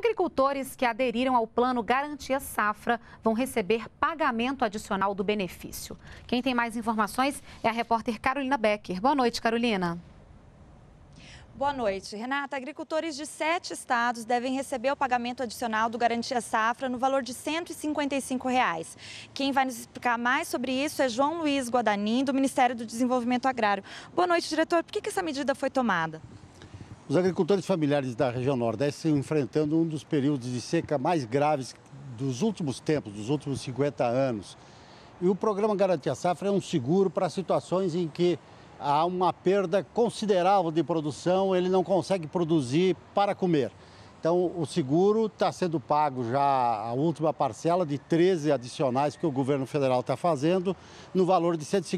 agricultores que aderiram ao plano Garantia Safra vão receber pagamento adicional do benefício. Quem tem mais informações é a repórter Carolina Becker. Boa noite, Carolina. Boa noite, Renata. Agricultores de 7 estados devem receber o pagamento adicional do Garantia Safra no valor de R$ 155. Quem vai nos explicar mais sobre isso é João Luiz Guadanin, do Ministério do Desenvolvimento Agrário. Boa noite, diretor. Por que essa medida foi tomada? Os agricultores familiares da região Nordeste estão enfrentando um dos períodos de seca mais graves dos últimos tempos, dos últimos 50 anos. E o programa Garantia Safra é um seguro para situações em que há uma perda considerável de produção, ele não consegue produzir para comer. Então, o seguro está sendo pago já a última parcela de 13 adicionais que o governo federal está fazendo, no valor de R$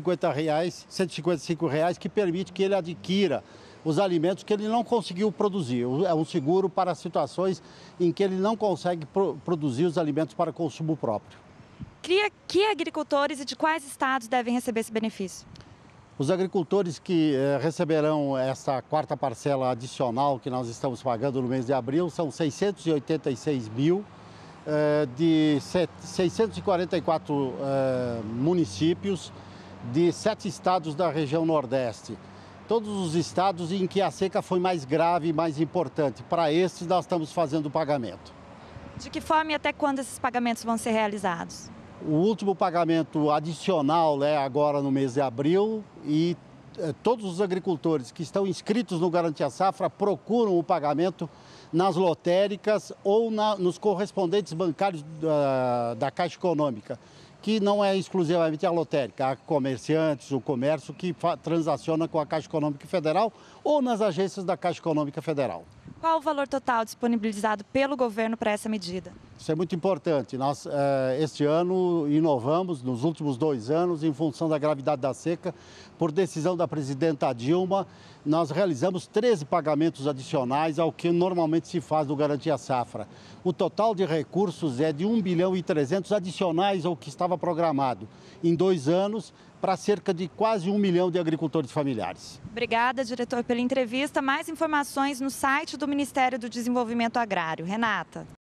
155, que permite que ele adquira os alimentos que ele não conseguiu produzir. É um seguro para situações em que ele não consegue produzir os alimentos para consumo próprio. Que agricultores e de quais estados devem receber esse benefício? Os agricultores que receberão essa quarta parcela adicional que nós estamos pagando no mês de abril são 686 mil de 644 municípios de 7 estados da região Nordeste. Todos os estados em que a seca foi mais grave e mais importante. Para estes, nós estamos fazendo o pagamento. De que forma e até quando esses pagamentos vão ser realizados? O último pagamento adicional é agora no mês de abril e todos os agricultores que estão inscritos no Garantia Safra procuram o pagamento nas lotéricas ou nos correspondentes bancários da Caixa Econômica, que não é exclusivamente a lotérica, há comerciantes, o comércio que transaciona com a Caixa Econômica Federal ou nas agências da Caixa Econômica Federal. Qual o valor total disponibilizado pelo governo para essa medida? Isso é muito importante. Nós, este ano, inovamos nos últimos 2 anos, em função da gravidade da seca, por decisão da presidenta Dilma, nós realizamos 13 pagamentos adicionais ao que normalmente se faz no Garantia Safra. O total de recursos é de 1 bilhão e 300 adicionais ao que estava programado em 2 anos, para cerca de quase 1 milhão de agricultores familiares. Obrigada, diretor, pela entrevista. Mais informações no site do Ministério do Desenvolvimento Agrário. Renata.